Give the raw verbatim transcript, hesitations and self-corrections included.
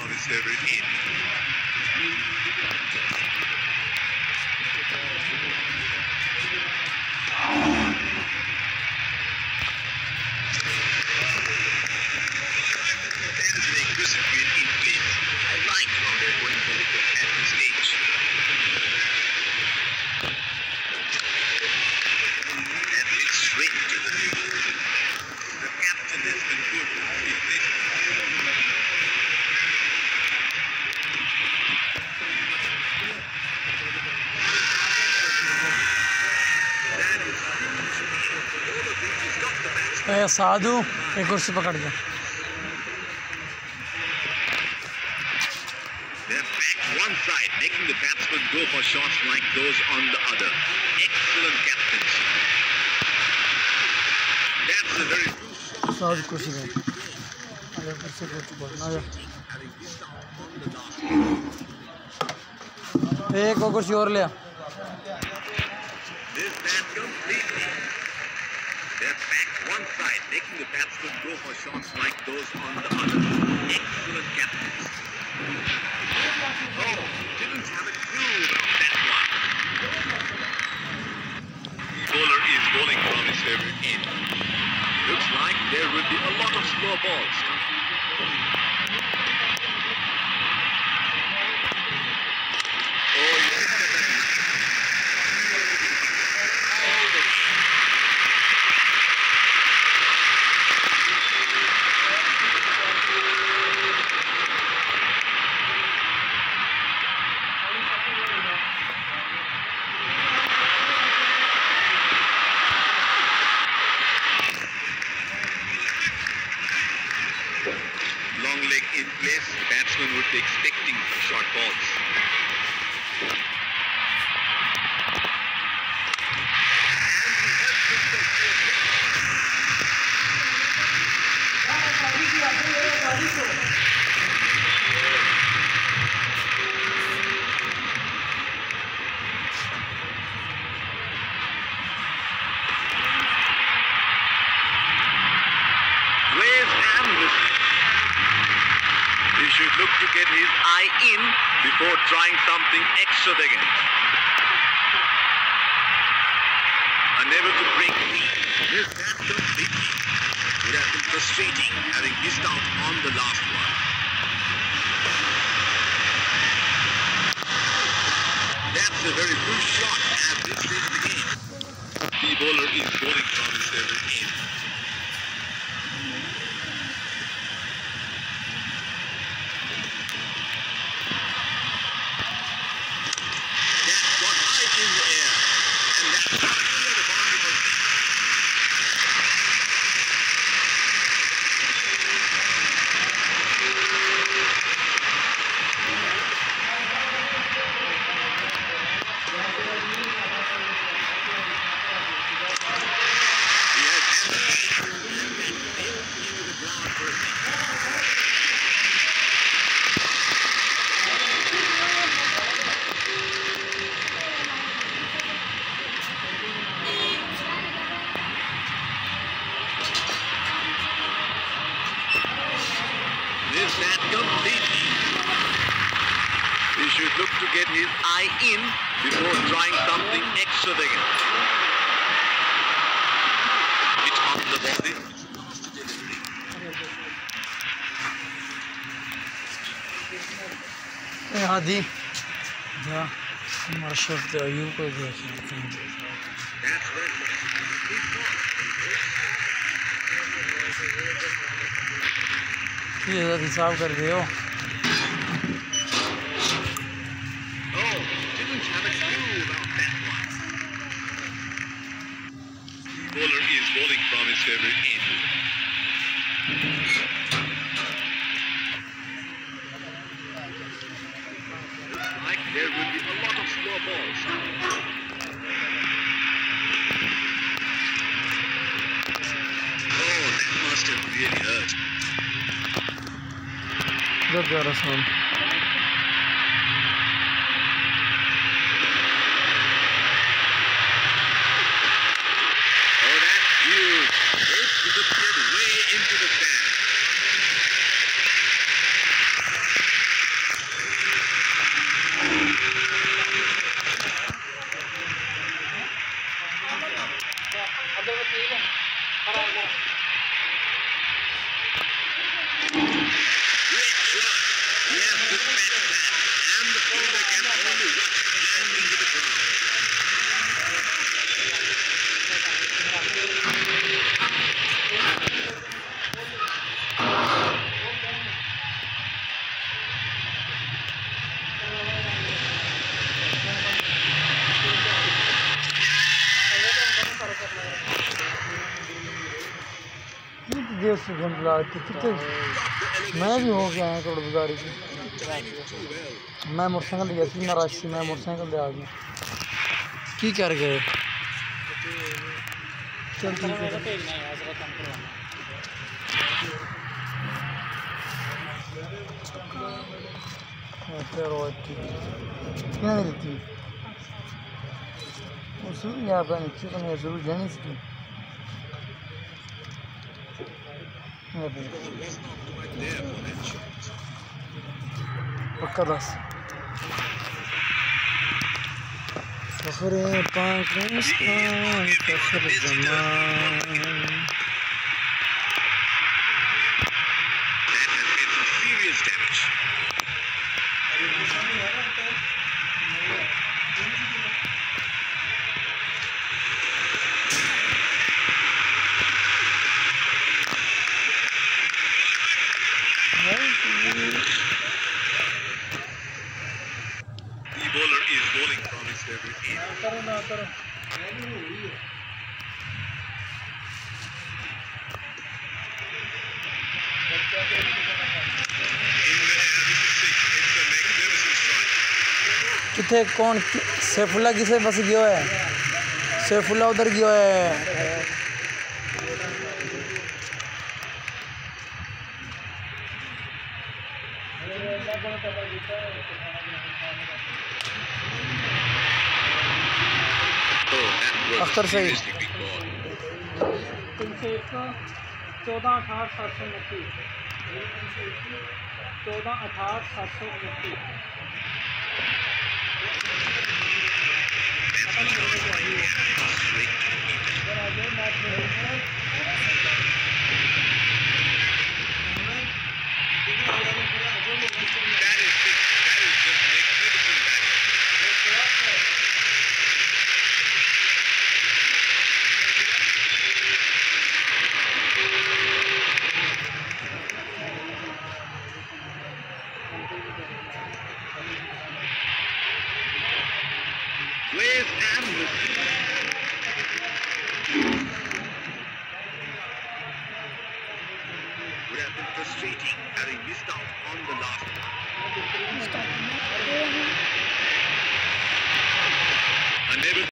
his favorite end. That is an aggressive field in play. I like how they're going for it at this stage. That hits straight to the field. The captain has been good with his placement. ए साधु एक कुर्सी पकड़ के They're back one side, making the batsmen go for shots like those on the other. Excellent captaincy. That's a very true shot. साधु कुर्सी पे अरे कुर्सी पे तो बोलना है एक और कुर्सी और ले This man completely. They're back one side, making the batsmen go for shots like those on the other. Excellent captaincy. Oh, didn't have a clue about that one. The bowler is bowling from his favorite end. Looks like there will be a lot of slow balls coming. Oh, yes, that nice. All the way. Long leg in place, the batsman would be expecting short balls. He should look to get his eye in before trying something extravagant. Unable to break free. This that completely would have been frustrating having missed out on the last one. That's a very good shot at this stage of the game. The bowler is bowling from his favorite end. Missed that completely. He should look to get his eye in before trying something extravagant. It's on the body. ए हादी जा हमारा shirt Ayub को देख लेते हैं ये हिसाब कर दियो Bowler is bowling from his favorite end. Looks like there will be a lot of slow balls. Oh, that must have really hurt. Good job, Rasman. ये सुगंध लाती कितने मैं भी हो गया है करोड़ बाजारी की मैं मोटरसाइकिल लिया सी मैं राशि मैं मोटरसाइकिल ले आ गया की कर गए चल ठीक है क्या देती उसमें यहाँ पर नीचे तो मैं जरूर जानी सी पक्का दस फख्र पाकिस्तान फख्र ज़मान The bowler is bowling from his favorite end. करो ना करो किथे कौन सैफुल्ला किसे बस गयो है सैफुल्ला उधर गयो है अख्तर सही चौदह अठारह सात सौ उनतीस चौदह अठारह सात सौ उनतीस Where's Amnesty? Would have been frustrating having missed out on the last one. Unable